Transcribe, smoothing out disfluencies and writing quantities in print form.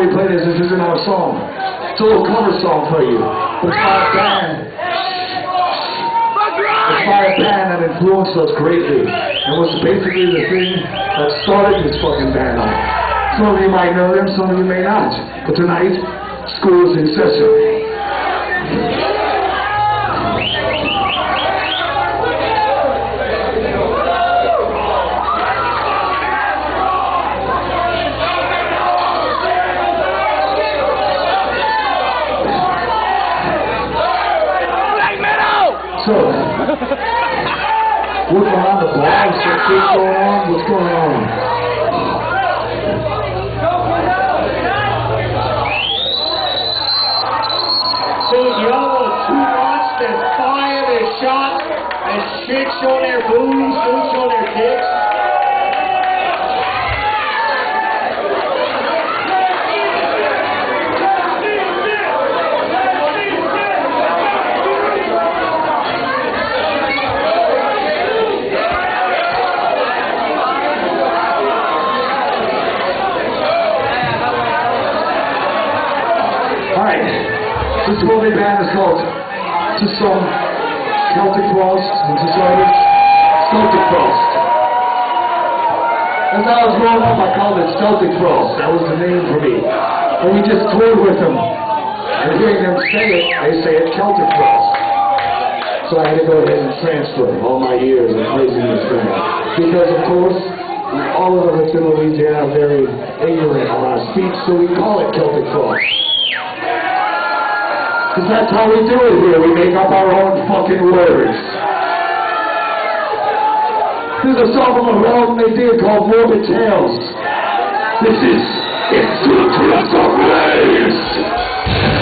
we play this. This isn't our song. It's a little cover song for you. But it's by a band. It's by a band that influenced us greatly. And was basically the thing that started this fucking band on. Some of you might know them, some of you may not. But tonight, school is in session. So, looking around the bar, some shit going on, what's going on? See, y'all are too much, there's fire, there's shots, there's chicks on their booties, dudes on their dicks. This holy band is called, to some Celtic Frost, and to others, Celtic Frost. As I was growing up, I called it Celtic Frost. That was the name for me. And we just toured with them. And hearing them say it, they say it Celtic Frost. So I had to go ahead and transfer all my years of praising this band. Because, of course, all of us in Louisiana are very ignorant on our speech, so we call it Celtic Frost. Because that's how we do it here. We make up our own fucking words. There's a song from a album they did called Morbid Tales. This is Into the Crypt of Race.